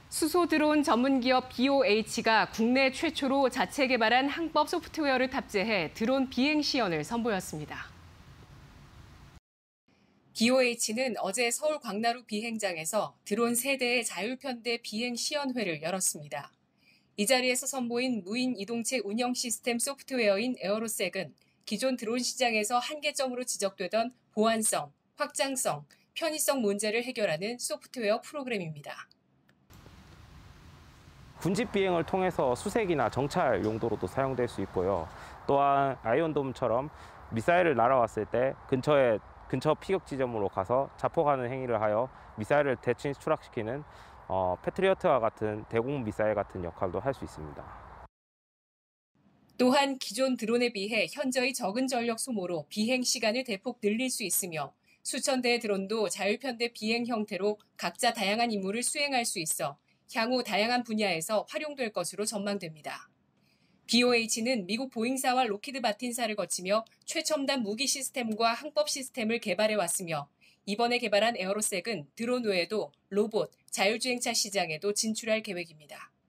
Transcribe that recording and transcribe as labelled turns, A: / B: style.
A: 수소 드론 전문 기업 BOH가 국내 최초로 자체 개발한 항법 소프트웨어를 탑재해 드론 비행 시연을 선보였습니다. BOH는 어제 서울 광나루 비행장에서 드론 3대의 자율편대 비행 시연회를 열었습니다. 이 자리에서 선보인 무인 이동체 운영 시스템 소프트웨어인 에어로색은 기존 드론 시장에서 한계점으로 지적되던 보안성, 확장성, 편의성 문제를 해결하는 소프트웨어 프로그램입니다.
B: 군집 비행을 통해서 수색이나 정찰 용도로도 사용될 수 있고요. 또한 아이언돔처럼 미사일을 날아왔을 때 근처 피격 지점으로 가서 자폭하는 행위를 하여 미사일을 대칭 추락시키는 패트리어트와 같은 대공 미사일 같은 역할도 할 수 있습니다.
A: 또한 기존 드론에 비해 현저히 적은 전력 소모로 비행 시간을 대폭 늘릴 수 있으며 수천 대의 드론도 자율편대 비행 형태로 각자 다양한 임무를 수행할 수 있어 향후 다양한 분야에서 활용될 것으로 전망됩니다. BOH는 미국 보잉사와 로키드 마틴사를 거치며 최첨단 무기 시스템과 항법 시스템을 개발해 왔으며 이번에 개발한 에어로색은 드론 외에도 로봇, 자율주행차 시장에도 진출할 계획입니다.